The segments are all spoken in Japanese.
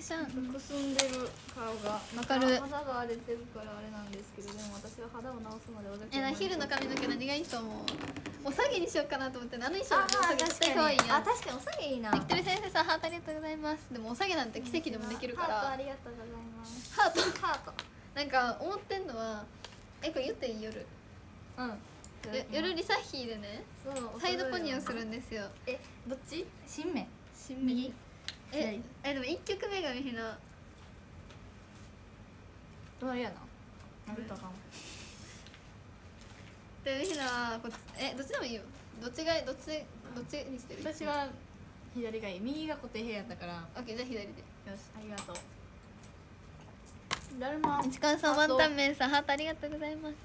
しゃん。 くすんでる顔がわかる。 肌が荒れてるからあれなんですけど、でも私は肌を直すまでおだけ。 昼の髪の毛何がいいと思う？おさげにしようかなと思って、あの衣装あおさげ絶対可愛いやん。 確かにおさげいいな。 ビクトリ先生さん、ハートありがとうございます。でもおさげなんて奇跡でもできるから。 ハートありがとうございます。 ハートハート。 なんか思ってんのは、これ言っていい？夜夜リサッヒーでね、サイドポニーをするんですよ。 どっち？新芽？ 右。でも1曲目がみひな。 どうやな。なるとかも。 でみひなはどっちでもいいよ。どっちにしてる？ 私は左がいい。右が固定部屋やったから。 オッケー、じゃあ左で。よし、ありがとう。だるま。 市川さん、ワンタンメンさん、ハートありがとうございます。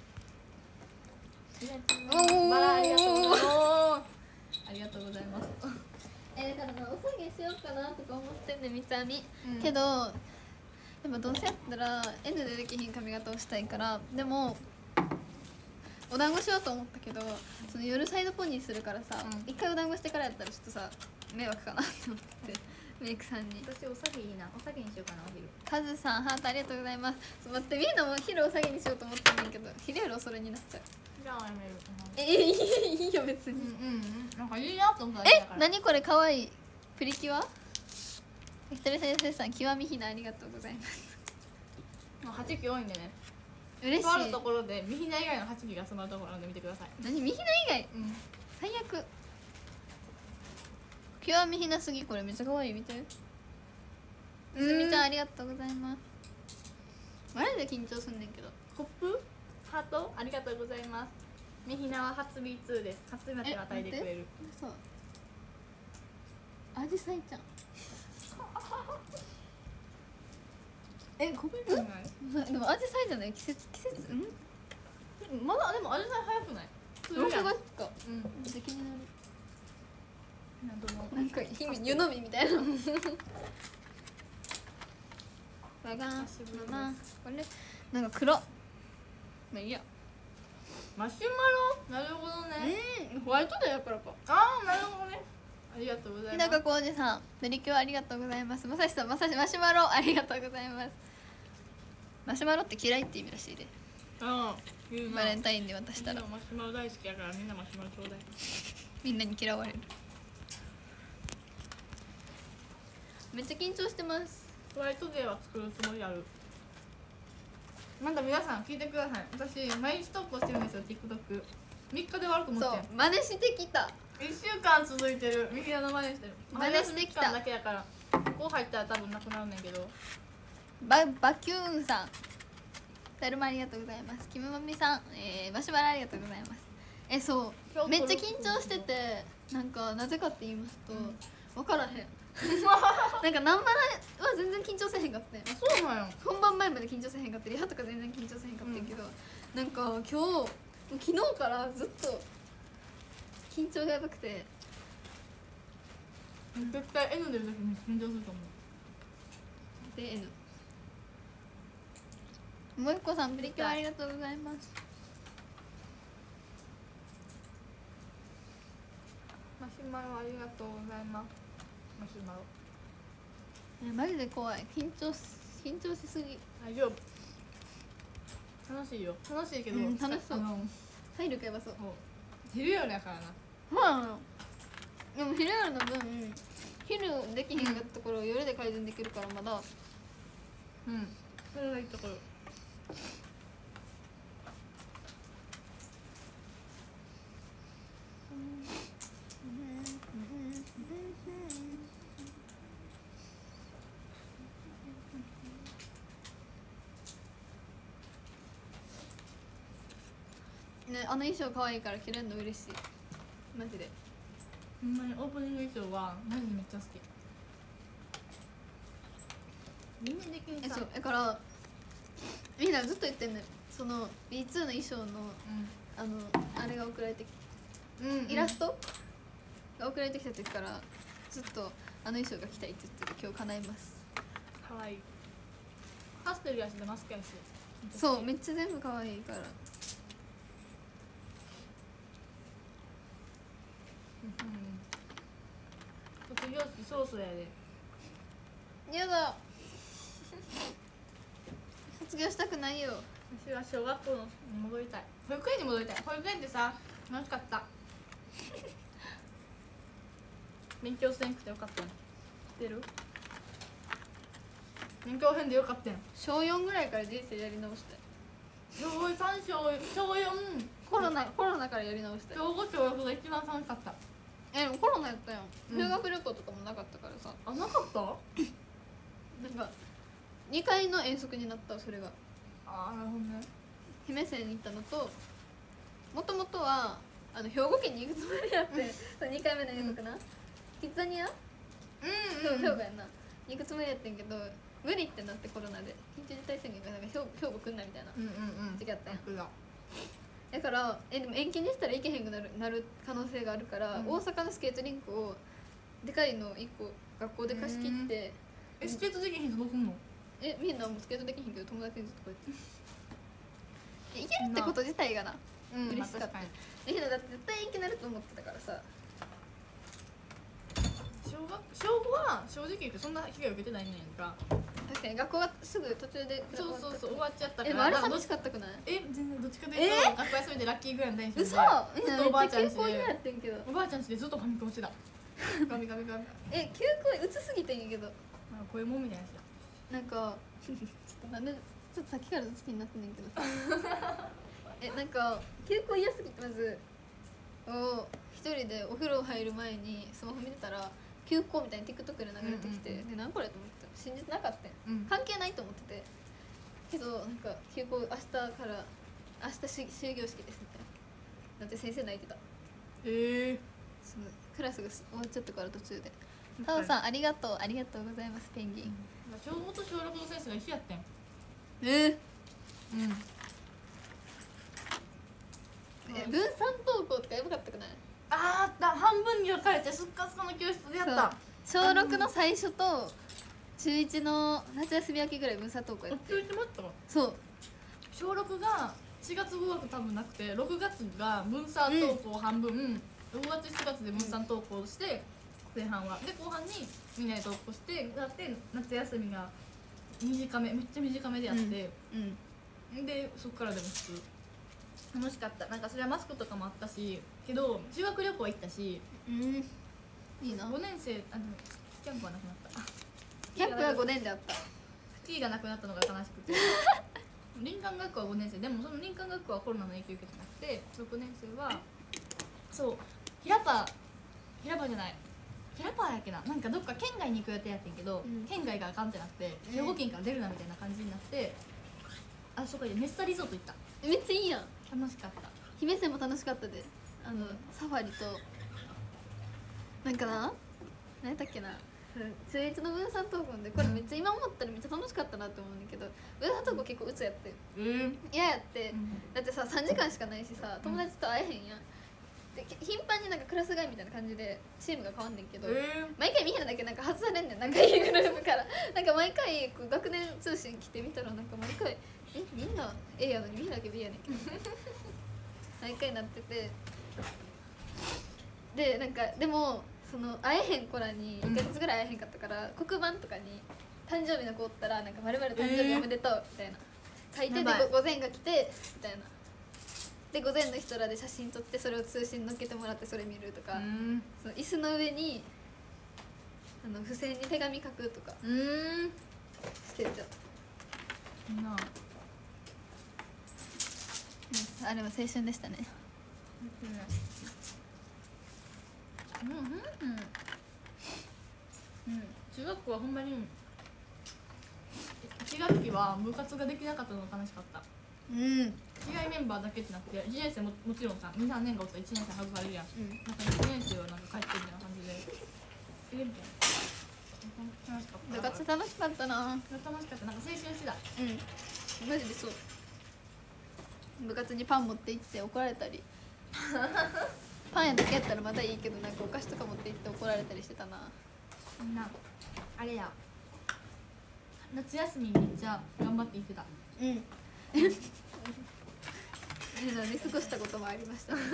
バラありがとうございます。ありがとうございます。 だからお下げしようかなとか思ってんね、みたみ。けどでもどうせやったら N でできひん髪型をしたいから、でもお団子しようと思ったけど、その夜サイドポニーするからさ、一回お団子してからやったらちょっとさ迷惑かなって思ってメイクさんに。 私お下げいいな。お下げにしようかな。お昼。 カズさん、ハートありがとうございます。待って、みんなも昼お下げにしようと思ってんねんけど、昼よりおそれになっちゃう。 じゃあやめる。 いいよ別に。 なんかいいなと思った。 何これかわいい。プリキュア？ひとり先生さん、極みひなありがとうございます。 8期多いんでね。 嬉しい。 とあるところでミヒナ以外の8期が集まるところなんで見てください。 何？ミヒナ以外？最悪。極みひなすぎ。これめっちゃ可愛い。見て。すみちゃんありがとうございます。マジで緊張すんねんけど。 コップ？ハート？ありがとうございます。ミヒナは初 B2 です。初めて与えてくれる。 そう。アジサイちゃん。 ごめんなさい。 でもアジサイじゃない？季節まだでもアジサイ早くない？6 月か。 めっちゃ気になる。 なんか湯飲みみたいな。わがままこれなんか黒。まあいいや。 マシュマロ？なるほどね。 ホワイトデーやからか。 ああ、なるほどね。ありがとうございます。 日高浩二さん、メリキュアありがとうございます。まさしさん、マシュマロありがとうございます。マシュマロって嫌いって意味らしいで。バレンタインで渡したら。 マシュマロ大好きやからみんなマシュマロちょうだい。 みんなに嫌われる。めっちゃ緊張してます。 ホワイトデーは作るつもりある。まだ皆さん聞いてください。私毎日投稿してるんですよ TikTok。3日で終わると思って。 そう真似してきた。 1週間続いてる。ミヒナの真似してる。 真似してきただけやからこう入ったら多分なくなるんだけど。 バキューンさん、だるまありがとうございます。キムマミさん、マシュマロありがとうございます。そうめっちゃ緊張してて、なんかなぜかって言いますと、分からへん。なんか南原は全然緊張せへんかったね。 そうなんよ。 本番前まで緊張せへんかったり、リハとか全然緊張せへんかったけど、なんか今日昨日からずっと緊張がやばくて。 絶対 N 出るときに緊張すると思う。 で N。もう一個さん、プリキュアありがとうございます。 マシュマロありがとうございます。マシュマロ。 マジで怖い。緊張しすぎ。 大丈夫。楽しいよ。楽しいけど、 楽しそう。体力やばそう。 昼夜やからな。 そうなの。でも昼夜の分、昼できへんかったところを夜で改善できるからまだ。 それがいいところ。 ね、あの衣装可愛いから着れるの嬉しい。マジで。 ほんまにオープニング衣装はマジでめっちゃ好き。みんな的にさ、 だからみんなずっと言ってんのよ。その B2 の衣装の、あれが送られてきて、イラストが送られてきた時からずっとあの衣装が着たいって言ってる。今日叶います。 かわいい。パステルやしでマスクやし。 そうめっちゃ全部可愛いから。 卒業式そろそろやで。 やだ。 卒業したくないよ。 私は小学校に戻りたい。保育園に戻りたい。保育園ってさ楽しかった勉強せんくてよかったね。知ってる？勉強せんでよかったやん。 小4ぐらいから人生やり直して。 小3小4 コロナからやり直して。 小5小6が一番楽しかった。 でもコロナやったやん。 うん修学旅行とかもなかったからさ。 あ、なかった？ なんか2回の遠足になった。それがああ、なるほどね。 姫線に行ったのと、もともとは兵庫県に行くつもりやって、その2回目の遠足な、キッザニア、兵庫やんな、行くつもりやってんけど無理ってなって、コロナで緊急事態宣言がなんか兵庫来んなみたいな時期あったやん。だからでも延期にしたら行けへんくなる可能性があるから、大阪のスケートリンクをでかいの1個学校で貸し切って、 スケートできへん人どうすんの？ みんなもスケートできへんけど友達にずっとこうやって行けるってこと自体がな嬉しかった。だって絶対行けなると思ってたからさ。 小5は正直言ってそんな被害受けてないねんか。 確かに学校がすぐ途中でそう終わっちゃったから。 あれ寂しかったくない？ 全然どっちかというと学校休みでラッキーぐらいのテンションで。 嘘。 ずっとおばあちゃんちでやってんけど、 おばあちゃんちでずっとファミコンしてた。ガミガミガミ。 休校うつすぎてんやけど、 声もみたいなやつだ。 なんかちょっとさっきからずっと気になってんねんけどさなんか休校嫌すぎて、まず一人でお風呂入る前にスマホ見てたら休校みたいに TikTok で流れてきて、で何これと思って信じてなかったん、関係ないと思っててけど、なんか休校明日から明日終業式ですみたいなだって先生泣いてた。そのクラスが終わっちゃったから途中で。タオさんありがとうございます。ペンギン小5と小6の先生が一緒やってん。 分散登校とかやばかったくない？ あった、半分に分かれてスッカスカの教室でやった。 小6の最初と中1の夏休み明けぐらい分散登校やって。 中1もあったわ。 そう小6が4月5月多分なくて、6月が分散登校半分、6月7月で分散登校して前半はで後半にみんなで登校してだって夏休みが短め、めっちゃ短めでやって、でそっからでも普通楽しかった。なんかそれはマスクとかもあったし、けど修学旅行行ったし、いいな。5年生キャンプはなくなった。 キャンプは5年であった。 スキーがなくなったのが悲しくて林間学校は5年生でも、その林間学校はコロナの影響を受けてなくて、6年生はそう平パじゃない、平パやっけな、なんかどっか県外に行く予定やってんけど、県外があかんってなって兵庫県から出るなみたいな感じになって、あそこでメッサリゾート行った。 めっちゃいいやん。 楽しかった。 姫線も楽しかったで、サファリとなんかな、何やったっけな、中1の分散登校で、これめっちゃ今思ったらめっちゃ楽しかったなって思うんだけど、分散登校結構鬱やって嫌やって、だってさ3時間しかないしさ、友達と会えへんやん。で頻繁になんかクラス替えみたいな感じでチームが変わんねんけど、毎回みんなだけなんか外されんねん、仲いいグループからなんか毎回学年通信来てみたら、なんか毎回みんな A やのにみんなだけ B やねんけど毎回なってて、でなんかでもその会えへん子らに1ヶ月ぐらい会えへんかったから、黒板とかに誕生日の子おったらなんか〇〇誕生日おめでとうみたいな書いて、で午前が来てみたいなで午前の人らで写真撮ってそれを通信載っけてもらってそれ見るとか、その椅子の上に付箋に手紙書くとかしてた。あれは青春でしたね。 中学校はほんまに1学期は部活ができなかったのが悲しかった。被害メンバーだけじゃなくて1年生 もちろんさ、2、3年がおったら1年生外されるやん、なんか1年生はなんか帰ってみたいな感じでみたいな。楽しかった。 部活楽しかったな。 楽しかった。なんか青春してた。 マジでそう。部活にパン持って行って怒られたりパン屋だけやったらまだいいけど、なんかお菓子とか持って行って怒られたりしてたな。 みんなあれや、夏休みめっちゃ頑張って行ってた。 見過ごしたこともありましたね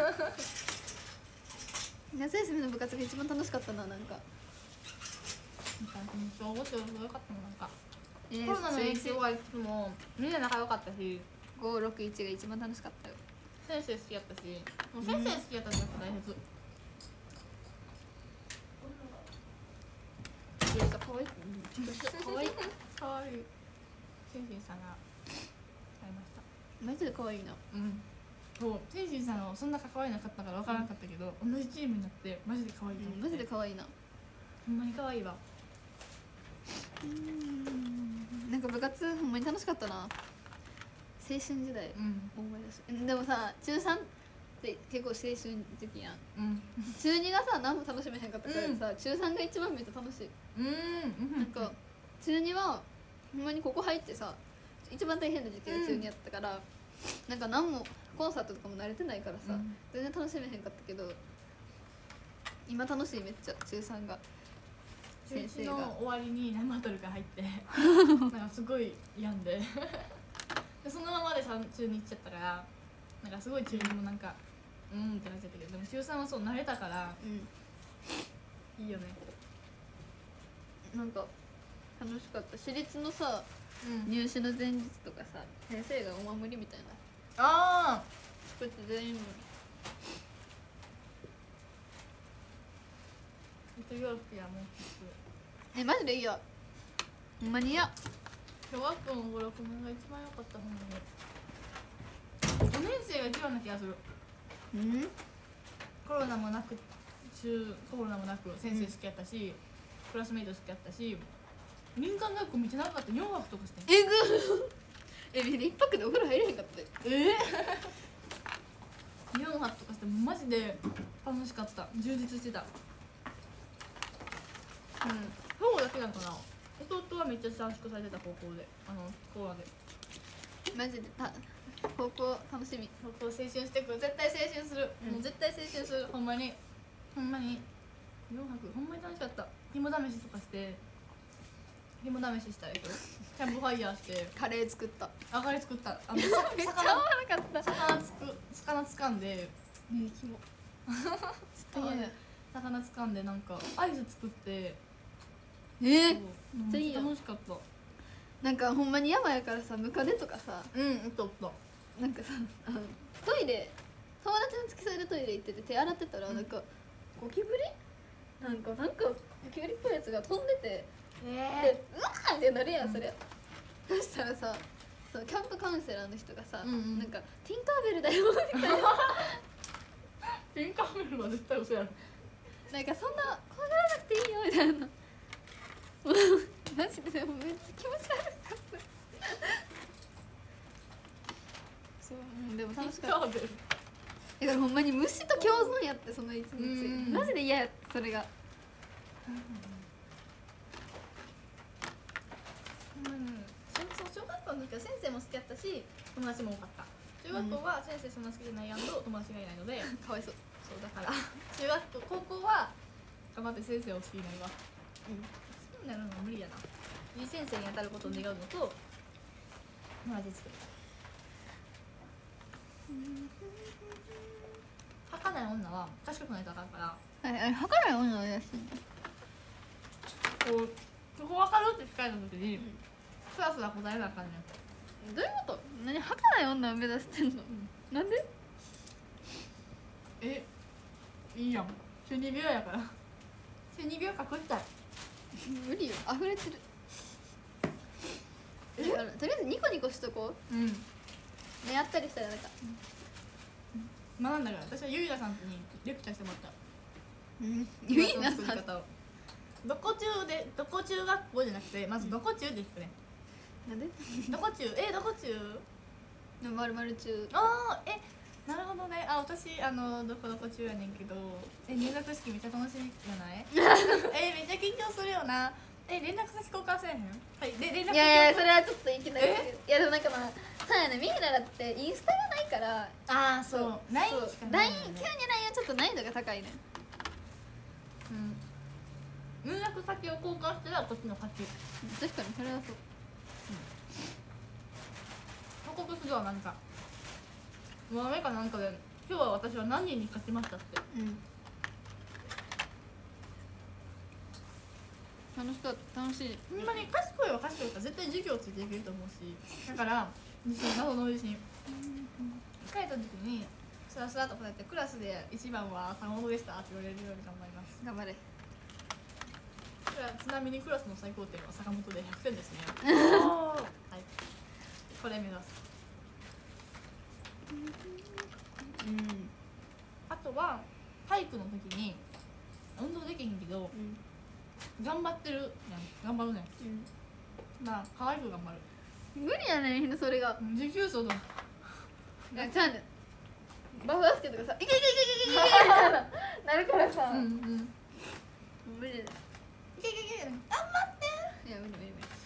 夏休みの部活が一番楽しかったな。なんかめっちゃ面白かったの。なんかコロナの影響はいつもみんな仲良かったし、 561が一番楽しかったよ。 先生好きやったし、もう先生好きやったのが大切。かわいい。かわいい。かわいい。先生さんが会いました。 マジで可愛いな。 うん。そう、先生さんはそんな関わりなかったから分からなかったけど、同じチームになってマジで可愛いと思って。 マジで可愛いな。 ほんまに可愛いわ。 なんか部活ほんまに楽しかったな。青春時代思い出す。でもさ、中3って結構青春時期やん。中2がさ何も楽しめへんかったからさ、中3が一番めっちゃ楽しい。なんか中2はほんまにここ入ってさ、一番大変な時期が中2やったから、なんか何もコンサートとかも慣れてないからさ、全然楽しめへんかったけど、今楽しい。めっちゃ中3が。 先生の終わりに生バトルが入ってなんかすごい病んででそのままで中2行っちゃったから、なんかすごい中2もなんかってなっちゃったけど、でも中3はそう慣れたから、いいよね。 なんか楽しかった。私立のさ、入試の前日とかさ、先生がお守りみたいな作って全員も卒業式はもうマジでいいや。ほんまに嫌。 小学校の5、6年が一番良かった。ほんまに5年生が一番な気がする。コロナもなくコロナもなく先生好きやったし、クラスメイト好きやったし、民間学校めっちゃ長かった。4泊とかしてえぐ1泊でお風呂入れへんかったよ。 4泊とかしてマジで楽しかった。充実してた。そうだけなのかな。弟はめっちゃ短縮されてた。高校でコロナでマジで高校楽しみ。 高校青春してくる。絶対青春する。もう絶対青春する。ほんまに4泊ほんまに楽しかった。肝試しとかして、肝試ししたりとキャンプファイヤーしてカレー作った。 カレー作った。 めっちゃおもろかった。 魚掴んで肝魚掴んでなんかアイス作って、 めっちゃいいよ。 楽しかった。 なんかほんまに山やからさ、ムカデとかさ、なんかさ、トイレ、友達の付き添いでトイレ行ってて手洗ってたら、なんかゴキブリなんかゴキブリっぽいやつが飛んでて、でうわーってなるやんそれ。そしたらさ、キャンプカウンセラーの人がさ、なんかティンカーベルだよみたいな。 ティンカーベルは絶対嘘やろ。 なんかそんな怖がらなくていいよみたいな。マジでもめっちゃ気持ち悪かった。そう、でも楽しかった。だからほんまに虫と共存やって、その一日マジで嫌やった。それが小学校の時は先生も好きやったし友達も多かった。中学校は先生そんな好きじゃない友達がいないのでかわいそう。 そうだから中学校高校は頑張って先生を好きになるわ。好きになるのは無理やな。いい先生に当たることを願うのと友達作る。儚い女は賢くないとあかんから。 儚い女はやしここ分かるって聞かれた時にふらふら答えなあかんねん。 どういうこと？何儚い女を目指してんの？なんで？ いいやん。中二病やから。中二病隠したい。 無理よ、溢れてる。だからとりあえずニコニコしとこう。やったりしたらなんか学んだから。私はゆいなさんにレクチャーしてもらった。 ゆいなさんどこ中学校じゃなくて、まずどこ中って言ってね。 なんで？ どこ中どこ中まるまる中。 なるほどね。私どこどこ中やねんけど、入学式めっちゃ楽しみじゃない？めっちゃ緊張するよな。連絡先交換せえへん？はい、で連絡先。 いやそれはちょっといきなり。いやでもなんかそうやね、ミイラだってインスタがないから。 そう。LINE しかない。 急に LINE はちょっと難易度が高いね。 連絡先を交換したらこっちの勝ち。 確かにそれはそう。 報告するわ。なんかもう雨かなんかで今日は私は何人に勝ちましたって。 楽しかった楽しい。 ほんまに賢いは賢いから絶対授業ついていけると思うし、だから自信謎の自信。帰った時にスラスラとこうやってクラスで一番は坂本でしたって言われるように頑張ります。 頑張れ。 ちなみにクラスの最高点は坂本で100点ですね。はい、これ目指す。あとは体育の時に運動できへんけど、頑張ってるやん、頑張るねん。まあ可愛く頑張る。 無理やねんみんなそれが。 持久走だ。 ちゃうねん。バフバスケとかさ、いけいけいけいけいけいけみたいななるからさ。無理だ。 いけいけいけ頑張って。 いや無理無理無理。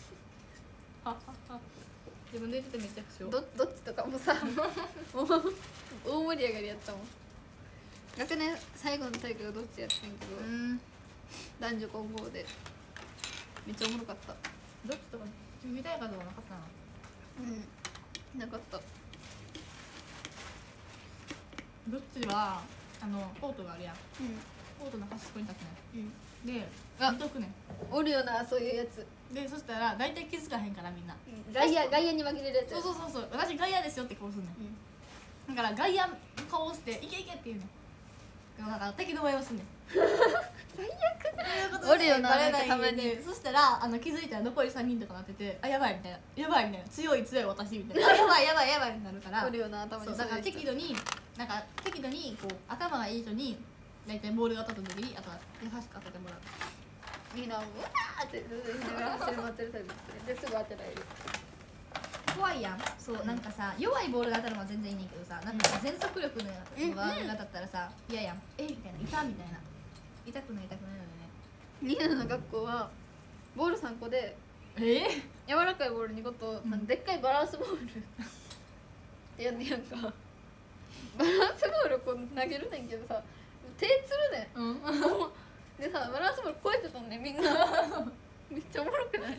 自分で言っててめっちゃくちゃ。 どっちとかもさ、もう大盛り上がりやったもん。学年最後の体育がどっちやってんけど、男女混合でめっちゃおもろかった。 どっちとか準備大会とかなかったな。 なかった。 どっちはコートがあるやん。コートの端っこに立つねん。で見とくねん。 おるよなそういうやつでそしたら大体気づかへんからみんな。 外野に紛れるやつ。 そう私外野ですよって顔すんねん。だから外野顔をしていけいけって言うねん。だから敵の前をすんねん。 最悪。おるよななんかたまに。 そしたら気づいたら残り3人とかなってて、あやばいみたいな、やばいみたいな、強い私みたいな、あやばいになるから。 おるよなたまに。 だから適度にこう頭がいい人に大体ボールが当たった時にあとは優しく当ててもらう。 みんなうわーって言いながら走り回ってるタイプですぐ当てられる。 怖いやん。そうなんかさ弱いボールが当たるのは全然いいねんけどさ、なんか全速力のボールが当たったらさ嫌やん。みたいな、痛みたいな、痛くないのね。 リナの学校はボール3個で柔らかいボール2個と、でっかいバランスボールってやんねやんか。バランスボールをこう投げるねんけどさ手つるねん、でさバランスボール超えてたんねみんな。めっちゃおもろくない？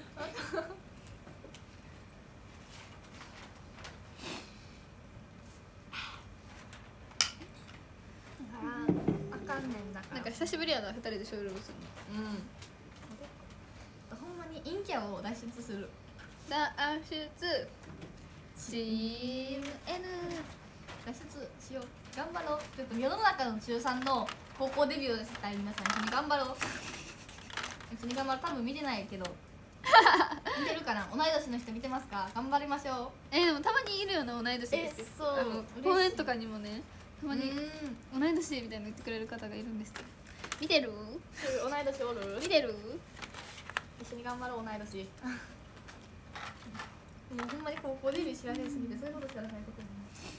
あかんねんだから。 なんか久しぶりやな2人でショールームするの。 ほんまに陰キャを脱出する。 脱出チーム N 脱出しよう。頑張ろう。ちょっと世の中の中3の高校デビューをしたい皆さん一緒に頑張ろう。一緒に頑張ろう。多分見てないけど見てるかな。同い年の人見てますか？頑張りましょう。 でもたまにいるよね同い年です。 そう公園とかにもねたまに同い年みたいな言ってくれる方がいるんです。見てる？ 同い年おる？ 見てる？ 一緒に頑張ろう同い年。もうほんまに高校デビュー知らせすぎてそういうこと知らないことに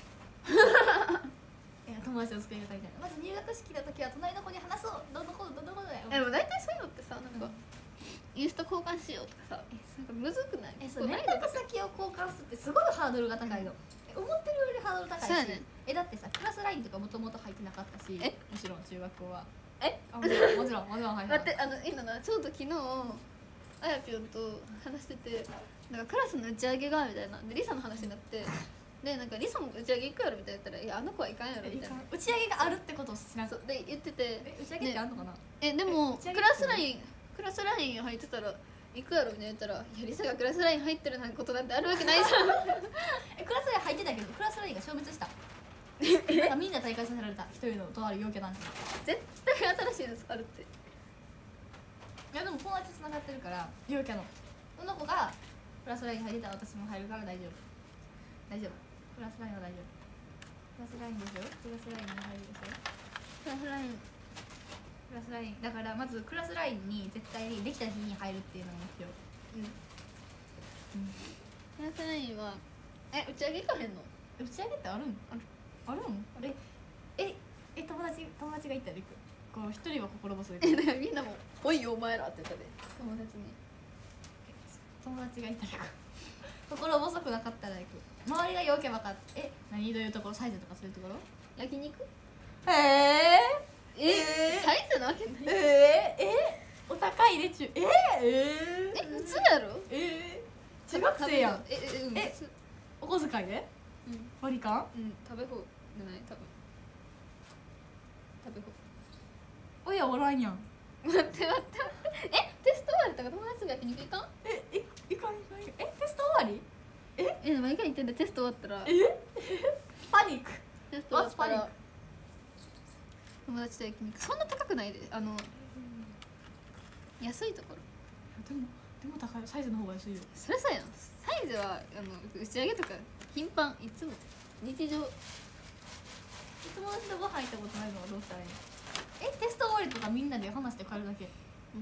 友達を作りたいみたいな。まず入学式の時は隣の子に話そう。どの子だよ。 でも大体そういうのってさなんかインスタ交換しようとかさなんかむずくない？ そう連絡先を交換するってすごいハードルが高いの。思ってるよりハードル高いし。 そうやね。 だってさクラスラインとかもともと入ってなかったし。もちろん中学校は。もちろん入って待っていいのなちょうど昨日あやぴょんと話しててなんかクラスの打ち上げがみたいなでリサの話になってでなんかリサも打ち上げ行くやろみたいな言ったらいやあの子はいかんやろみたいな打ち上げがあるってことを知らん。 そうで言ってて打ち上げってあんのかな。 でもクラスライン入ってたら行くやろみたいな言ったらいやリサがクラスライン入ってるなんてことなんてあるわけないじゃん。 クラスライン入ってたけどクラスラインが消滅した。なんかみんな大会させられた。一人のとある陽キャ男子。 絶対新しいのあるって。 いやでも友達つながってるから陽キャのその子がクラスライン入ってたら私も入るから大丈夫。クラスラインは大丈夫。クラスラインですよ。クラスラインに入るでしょ。クラスラインだからまずクラスラインに絶対にできた日に入るっていうのが目標。 クラスラインは打ち上げ行かへんの？ 打ち上げってあるん？あるん？友達が行ったら行く。こう一人は心細い。 だからみんなも「おいよお前ら」って言ったで友達に。 友達がいたら行く。心細くなかったら行く。周りが陽キャばかって何どういうところサイズとかそういうところ？ 焼肉？ サイズなわけない。 お高いでちゅ。 普通やろ？ 中学生やん。お小遣いで？割り勘？ 食べ放じゃない多分。食べ放。 親おらんやん。 待って待って待って、テスト終わりとか友達とか焼肉行かん？ いかんテスト終わり毎回言ってんだ、テスト終わったらパニックテスト終わったら友達と焼肉、そんな高くないで、安いところ。 でも高い、サイズの方が安いよ。 それさやん、サイズは打ち上げとか頻繁、いつも日常。 友達とご飯行ったことないのはどうしたらいいの？テスト終わりとかみんなで話して帰るだけ。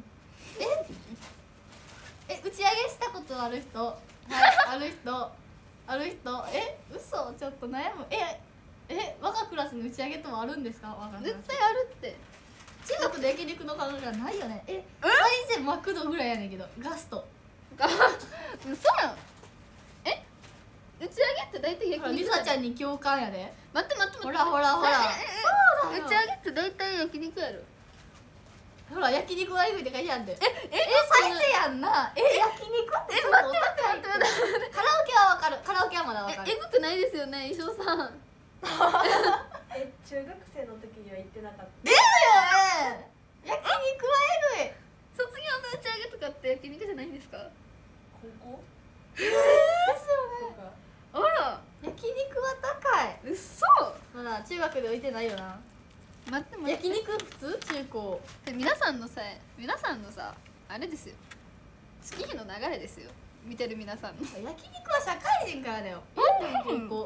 打ち上げしたことある人？はい、ある人嘘、ちょっと悩む。我がクラスに打ち上げともあるんですか？我がクラス絶対あるって。 中学で焼肉の考えがないよね。最低マクドぐらいやねんけど、ガスト。 嘘やん。打ち上げって大体焼肉。 リサちゃんに共感やで。 待って待って待って、 ほらほらほら。 打ち上げって大体焼肉やろ。 ほら、焼肉はエグいって書いてあるんで。サイズやんな。焼肉ってちょっとお高いって。カラオケはわかる。カラオケはまだわかる。 エグくないですよね、衣装さん。 中学生の時には行ってなかった。 ですよね。焼肉はエグい。 卒業の打ち上げとかって焼肉じゃないんですか？ 高校ですよね。 あら、 焼肉は高い。 嘘。 まだ中学で置いてないよな。 待って待って、 焼肉普通？中高？ 皆さんのさあれですよ、月日の流れですよ、見てる皆さんの。 焼肉は社会人からだよ。高校。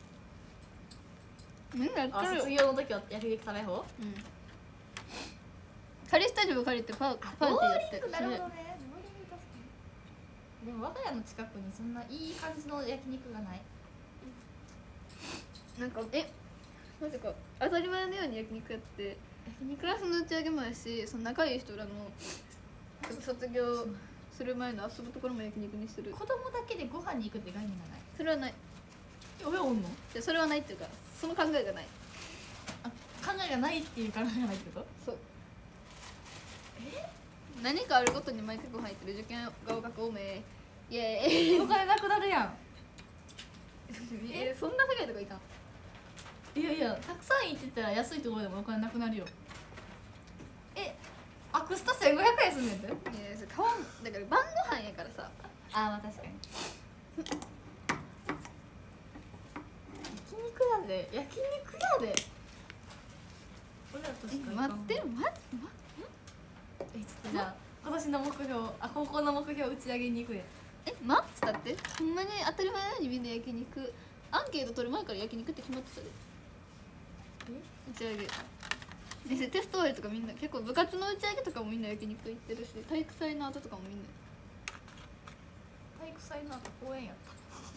みんなやってるよ。 卒業の時は焼肉食べ方？ 仮スタジオ借りてパーティーやってる。 なるほどね。でも我が家の近くにそんないい感じの焼肉がない。 なんかなぜか当たり前のように焼肉やって、クラスの打ち上げもやし、その仲いい人らの卒業する前の遊ぶところも焼肉にする。 子供だけでご飯に行くって概念がない。 それはない。 親おんの？ じゃそれはないっていうか、その考えがない。 考えがないっていう考えがないってこと？ そう。何かあるごとに毎回ご飯行ってる。受験合格おめイエーイ。 お金なくなるやん。 そんな高いとこいかん。 いやいや、たくさん行ってたら安いところでもお金なくなるよ。アクスタ1500円すんねんて。 いやそれ買わん、だから晩ご飯やからさ。 まあ確かに。焼肉やで。焼肉やで。俺らとしか行かん。 待って。 ちょっとじゃあ今年の目標、高校の目標打ち上げに行くで。 マッチだって、ほんまに当たり前のようにみんな焼肉、アンケート取る前から焼肉って決まってたで。打ち上げテスト終わりとかみんな結構部活の打ち上げとかもみんな焼肉行ってるし、体育祭の後とかもみんな。 体育祭の後公園やった。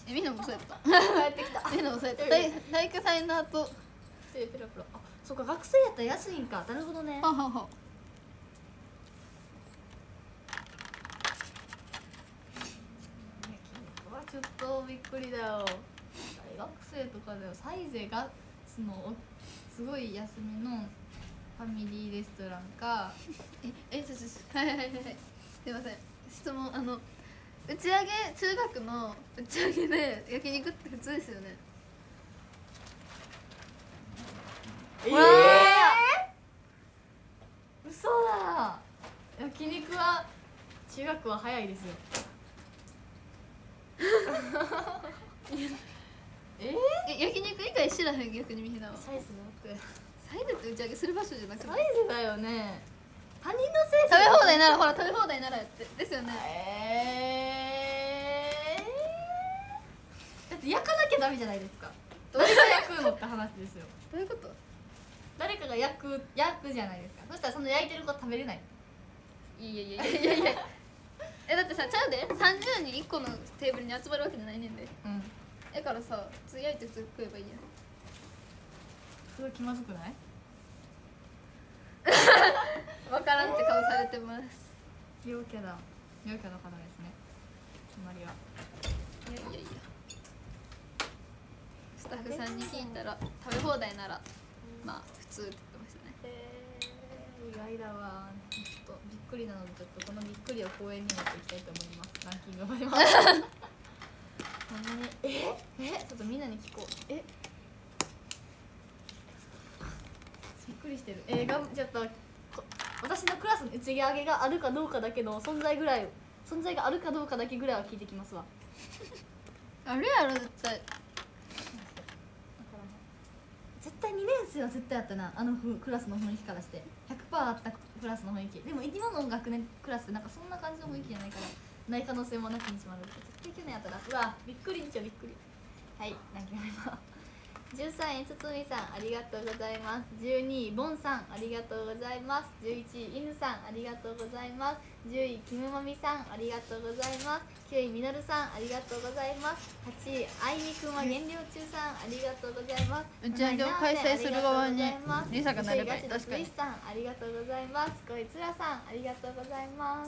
みんなもそうやった。 帰ってきた。 みんなもそうやった。体育祭の後。 ペラペラ。そうか、学生やったら安いんか。なるほどね。 ははは。 ちょっとびっくりだよ。大学生とかではサイゼがすごい安めのファミリーレストランか。 はいすいません、質問。打ち上げ、中学の打ち上げで焼肉って普通ですよね。 嘘だ。焼肉は中学は早いですよ。 焼肉以外知らへん、逆にみんなは。 サイズだって。 サイズって打ち上げする場所じゃなくて、 サイズだよね。他人のせい。 食べ放題なら、ほら食べ放題ならやってですよね。 だって焼かなきゃダメじゃないですか。誰が焼くのって話ですよ。 どういうこと？ 誰かが焼くじゃないですか。そしたらその焼いてる子食べれない。 いやだってさ、ちゃうで、30人1個のテーブルに集まるわけじゃないねんで。だからさ、普通焼いて普通食えばいいやん。 すごい気まずくない？ わからんって顔されてます。 陽キャの方ですね。つまりは。 いやスタッフさんに聞いたら食べ放題ならまあ普通って言ってましたね。 意外だわ。ちょっとびっくりなので、ちょっとこのびっくりを公園に持っていきたいと思います。ランキングを始めます。ほんまにちょっとみんなに聞こう。びっくりしてる。ちょっと私のクララスの打ち上げがあるかどうかだけの存在があるかどうかだけぐらいは聞いてきますわ。 あるやろ絶対。 絶対2年生は絶対あったな、あのクラスの雰囲気からして 100% あったクラスの雰囲気でも今の学年クラスってなんかそんな感じの雰囲気じゃないからない可能性もなきにしもある。絶対去年やったな。うわびっくりんちゃびっくり。はい何決まります。13位つつみさんありがとうございます。12位ボンさんありがとうございます。11位犬さんありがとうございます。10位キムマミさんありがとうございます。9位みのるさんありがとうございます。8位あいみくんは減量中さんありがとうございます。 打ち上げを開催する側にリサがなればいい。確かに。 さんありがとうございます。5位つらさんありがとうございます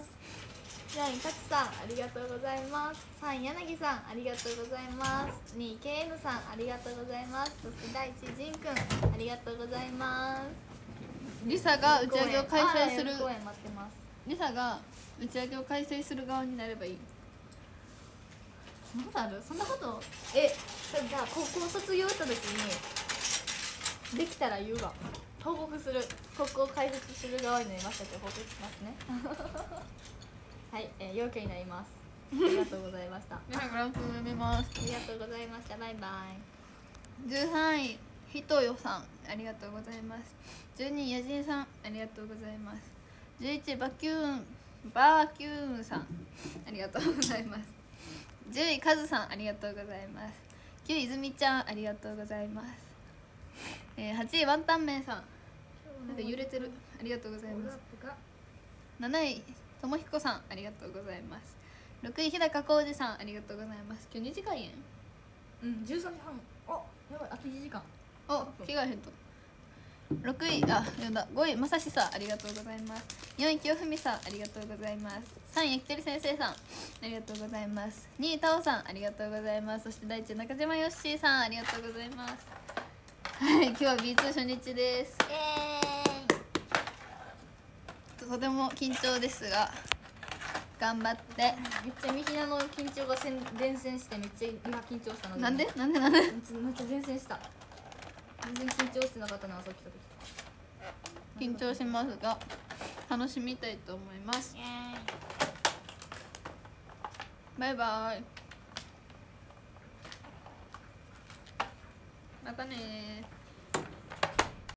。4位たちさんありがとうございます。3位柳さんありがとうございます。2位 KN さんありがとうございます。そして第1位ジンくんありがとうございます。 リサが打ち上げを開催する。 公演待ってます。 リサが打ち上げを開催する側になればいい。 そんなことある？そんなことじゃあ高校卒業した時にできたら言うわ。報告する。高校開設する側になりましたって報告しますね。はい、陽気になります。ありがとうございました。 皆さんグランプ読みます。 ありがとうございました。バイバイ。 13位ひとよさんありがとうございます。12位やじんさんありがとうございます。11位バーキューンさんありがとうございます。10位カズさんありがとうございます。9位いずみちゃんありがとうございます。8位ワンタンメンさんなんか揺れてるありがとうございます。7位ともひこさんありがとうございます。6位日高浩二さんありがとうございます。今日2時間やん。 13時半。あ、やばい、あと1時間。 お、着替えへんと。6位読んだ。5位まさしさんありがとうございます。4位清文さんありがとうございます。3位焼き鳥先生さんありがとうございます。2位タオさんありがとうございます。そして第1位中島よっしーさんありがとうございます。はい、今日は B2 初日です。とても緊張ですが頑張って。 めっちゃみひなの緊張が伝染してめっちゃ今緊張したので。 なんでめっちゃ伝染した。全然緊張してなかったな、さっきと緊張しますが楽しみたいと思います。バイバイ。またねー。